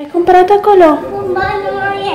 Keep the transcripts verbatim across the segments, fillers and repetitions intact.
Ai cumpărat acolo? Bomboană e.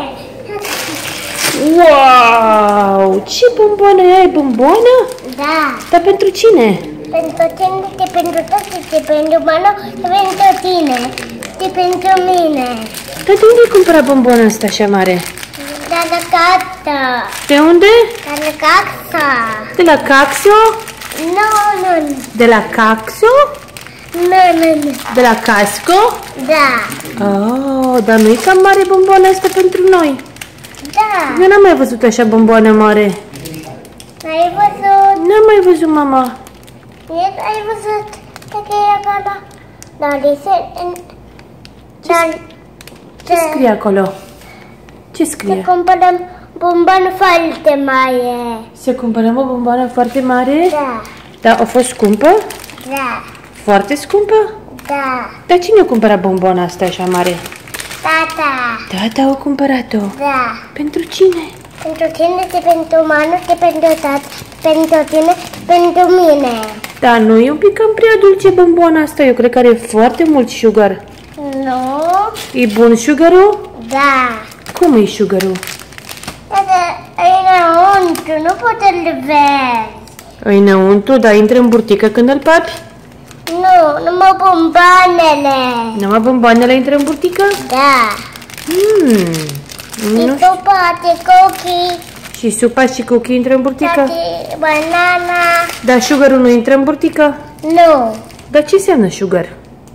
Wow! Ce bomboană e? Ai bomboană? Da. Dar pentru cine? Pentru tine, și pentru toți, și pentru mano, și pentru tine, și pentru mine. Dar de unde ai cumpărat bomboana asta așa mare? De la casa. De unde? De la casa. De la Caxo? Nu, nu, nu. De la Caxo? Nu, nu, nu. De la Casco? Da. Oh, dar nu e cam mare bomboana asta pentru noi. Da. Eu n-am mai văzut așa bomboană mare. Ai văzut? N-am mai văzut, mama. Ai văzut? Dacă e acolo. Dar este... Dar... Ce scrie acolo? Ce Să scrie? cumpărăm bomboană foarte mare. Se cumpărăm o bomboană foarte mare? Da. Dar a fost scumpă? Da. Foarte scumpă? Da. Dar cine a cumpărat bomboana asta așa mare? Tata. Tata a cumpărat-o. Da. Pentru cine? Pentru tine și pentru mano și pentru tata. Pentru tine și pentru mine. Da, nu e un pic cam prea dulce bomboana asta. Eu cred că are foarte mult sugar. Nu. E bun sugarul? Da. Cum e sugarul? Tata, e înăuntru, nu pot să-l vezi. E înăuntru, dar intră în burtică când îl papi? Nu, numai bomboanele. Numai bomboanele intră în burtică? Da. Hmm. Și Nu. supa, și cookie, Și supa și cookie intră în burtică? și banana. Dar sugarul nu intră în burtică? Nu. Dar ce înseamnă sugar?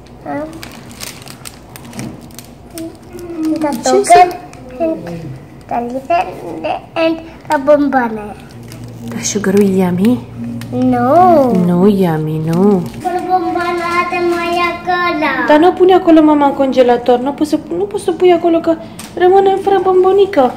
The Ce sugar and the listen and the bombone. Dar sugarul e yummy? Nu. Nu yummy, nu. Fără bombona de mai acolo. Dar nu pune acolo, mama, în congelator. Nu poți să, nu poți să pui acolo, că rămâne fără bombonică.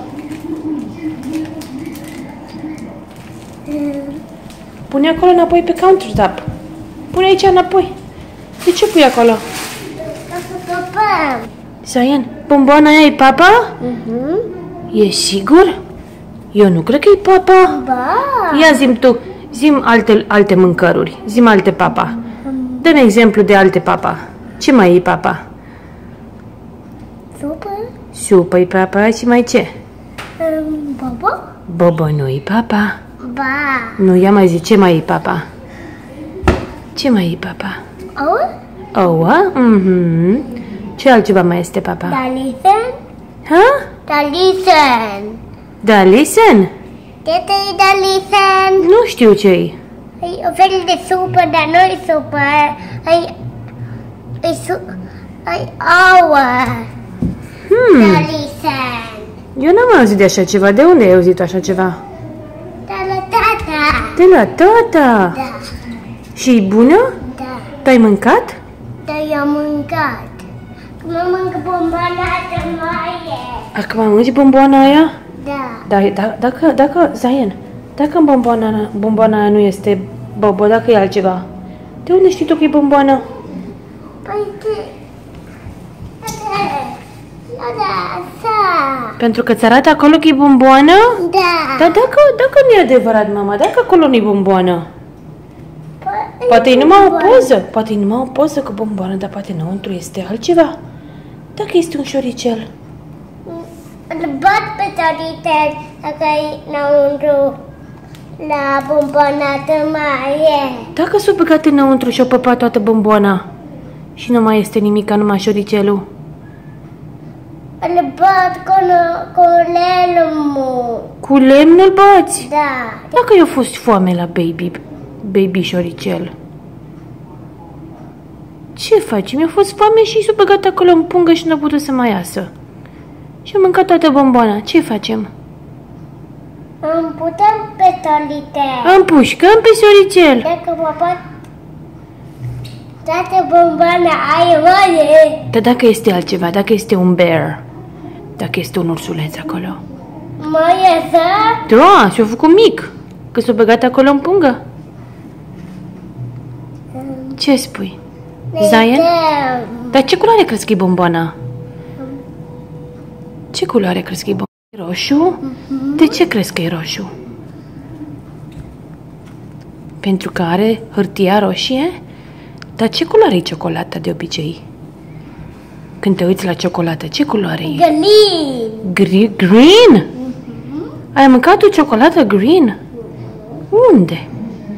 Pune acolo înapoi pe countertop. Pune aici înapoi. De ce pui acolo? Ca să topăm. Zayan, bomboana aia e papa? Mhm. E sigur? Eu nu cred că e papa. Ba. Ia zi-mi tu, zi-mi alte, alte mâncăruri. Zi-mi alte papa. Dă-mi exemplu de alte papa. Ce mai e papa? Supă. Supă e papa și mai ce? Um, Bobo. Bobo nu e papa. Ba. Nu, ia mai zi, ce mai e papa? Ce mai e papa? Oh. Ouă? Mhm. Ce altceva mai este papa? Da listen. Ha? Da listen. Da, listen? Tete e da listen. Nu știu ce-i. E o fel de supă, dar nu e supă. E... E su... E ouă. Hmm. Da listen. Eu n-am auzit de așa ceva. De unde ai auzit așa ceva? Da la tata. De la tata. Da. Și e bună? Da. T-ai mâncat? Da, i-am mâncat. Că mă mâncă bombana de maie. Acum mânci bomboana aia? Da. Da, da, dacă, dacă, Zayan, dacă în bomboana, bomboana aia nu este bobo, dacă e altceva, de unde știi tu că e bomboană? Păi ce? Da, da, da. Pentru că ți arată acolo că e bomboană? Da. Dar dacă, dacă nu e adevărat, mama, dacă acolo nu e bomboană, Păi, poate e numai o poză, poate e numai o poză cu bomboană, dar poate înăuntru este altceva. Dacă este un șoricel. îl bat pe taritel dacă e înăuntru la bombona de maie. Dacă s-o băgat înăuntru și-o păpat toată bomboana și nu mai este nimica, numai șoricelul. Îl bat cu, cu lemnul. Cu lemnul bați? Da. Dacă i-a fost foame la baby, baby șoricel. Ce faci? Mi-a fost foame și s-a băgat acolo în pungă și nu a putut să mai iasă. Și a mâncat toată bomboana. Ce facem? Îmi putem pe taritel. Împușcăm pe șoricel. Dacă mă pot toată bombana aia mare. Dar dacă este altceva, dacă este un bear, dacă este un ursuleț acolo. Mai iasă? Da, și-a făcut mic, că s-a băgat acolo în pungă. Ce spui? Zayan? Dar ce culoare crezi că e bomboana? Ce culoare crezi că e bomboana? Roșu? De ce crezi că e roșu? Pentru că are hârtia roșie? Dar ce culoare e ciocolata de obicei? când te uiți la ciocolată, ce culoare e? Green. Gri green? Ai mâncat o ciocolată green? Unde?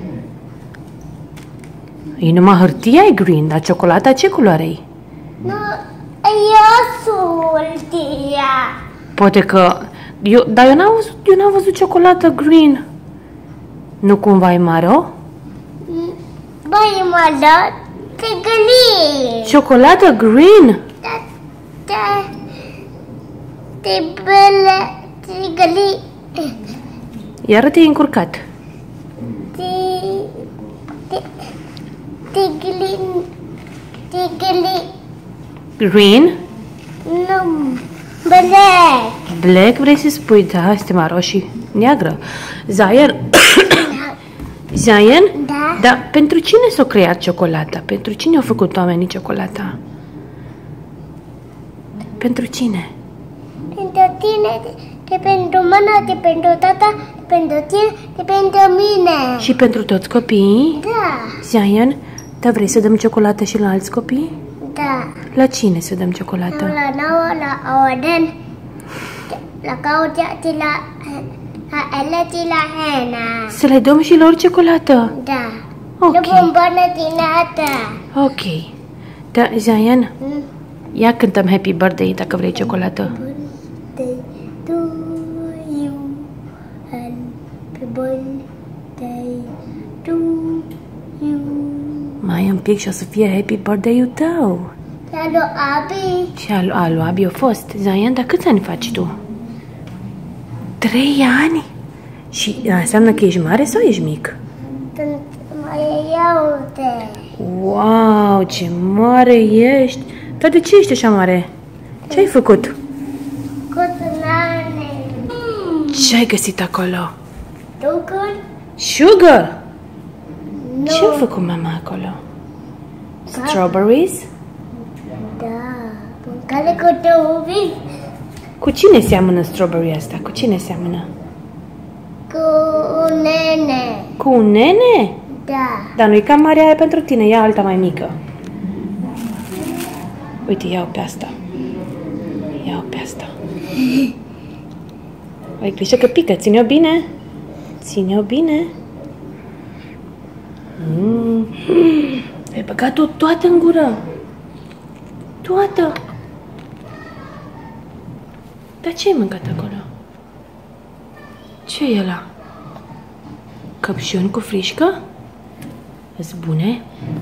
E numai hârtia e green, dar ciocolata ce culoare e? Nu, eu sunt ea. Poate că... Eu, dar eu n-am văzut, eu n-am văzut ciocolată green. Nu cumva e maro? Băi, mă dat te green. Ciocolată green? Da, da. Te bele, te green. Iar te-ai încurcat. Te... Te... Te green. Te green. Green? Nu, black. Black vrei să spui? Da, este maro și neagră. Zayan? Zayan? Da. Dar pentru cine s-a creat ciocolata? Pentru cine au făcut oamenii ciocolata? Pentru cine? Pentru tine, de pentru mână, de pentru tata, de pentru tine, de pentru mine. Și pentru toți copiii? Da, Zayan, dar vrei să dăm ciocolată și la alți copii? da. La cine să dăm ciocolată? La nouă, la Auden, la Claudia, de la, la Ella, de la Hannah. Să le dăm și lor ciocolată? Da. Ok. De bombonă din ata. Ok. Da, Zayan, Mm. ia cântăm Happy Birthday dacă vrei ciocolată. Birthday to you. Happy birthday to you. Mai un pic și o să fie Happy Birthday-ul tău. Salut, Abi. Și al, al lui Abi a fost. Zayan, dar câți ani faci tu? Trei ani? Și înseamnă că ești mare sau ești mic? Sunt mai iute. Wow, ce mare ești! Dar de ce ești așa mare? Ce ai făcut? Cu tunane. Ce ai găsit acolo? Ducul? Sugar! Nu. Ce a făcut mama acolo? Strawberries? Da. Care cu tăubi? Cu cine seamănă strawberry asta? Cu cine seamănă? Cu nene. Cu un nene? Da. Dar nu-i cam mare aia pentru tine, ia alta mai mică. Uite, iau pe asta. Iau pe asta. Ai grijă că pică, ține-o bine. Ține-o bine. Mm. Ai băgat-o toată în gură. Toată. Dar ce ai mâncat acolo? Ce e ăla? Căpșuni cu frișcă? Îți bune?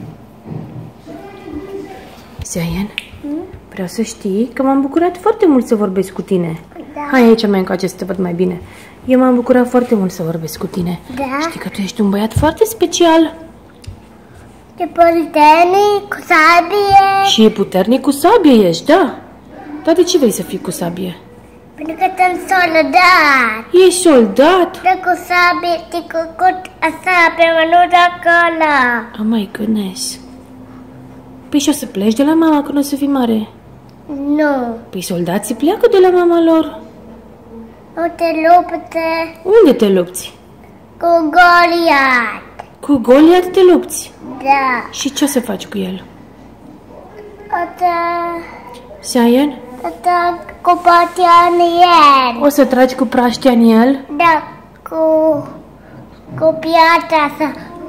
Zayan, vreau să știi că m-am bucurat foarte mult să vorbesc cu tine. Da. Hai aici mai încoace să te văd mai bine. Eu m-am bucurat foarte mult să vorbesc cu tine. Da. Știi că tu ești un băiat foarte special. De puternic, cu sabie. Și e puternic cu sabie ești, da? Dar de ce vrei să fii cu sabie? Pentru că sunt soldat. Ești soldat? De cu sabie, de cu cut a sabie, mă nu de acolo. Oh my goodness. Păi și o să pleci de la mama când o să fii mare? Nu. Păi soldații pleacă de la mama lor. O te lupte Unde te lupți? cu Goliat. Cu Goliat te lupți. Da. Și ce o să faci cu el? O te... Zayan? O te cu patia în el. O să tragi cu praștea în el? Da, cu... Cu piatra să...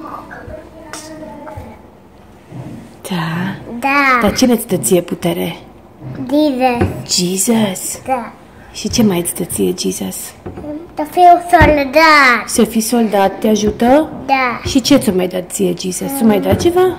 Da. Da. Dar cine îți dă ție putere? Jesus. Jesus. Da. Și ce mai îți dă ție Jesus? Să fiu soldat. Să fii soldat te ajută? Da. Și ce ți-o mai dat ție Jesus? Ți-o mai dat ceva?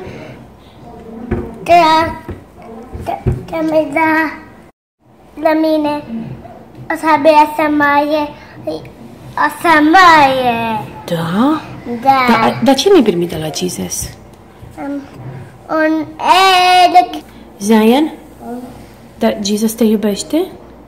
Da. Da. Da, mi da. La mine. O să abia să mai e. O să mai e. Da? Da. Dar da, ce mi-ai primit de la Jesus? Um, un egg. Zayan? Dar Jesus te iubește?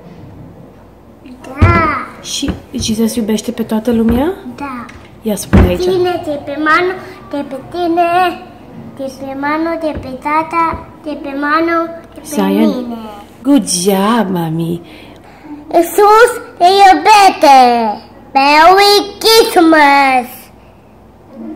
Da. Și Jesus iubește pe toată lumea? Da. Ia spune aici. Tine, de pe manu, de pe tine, de pe manu, de pe tata, de pe manu, de pe Zayan. mine. Good job, mami. Iisus te iubește! Merry Christmas!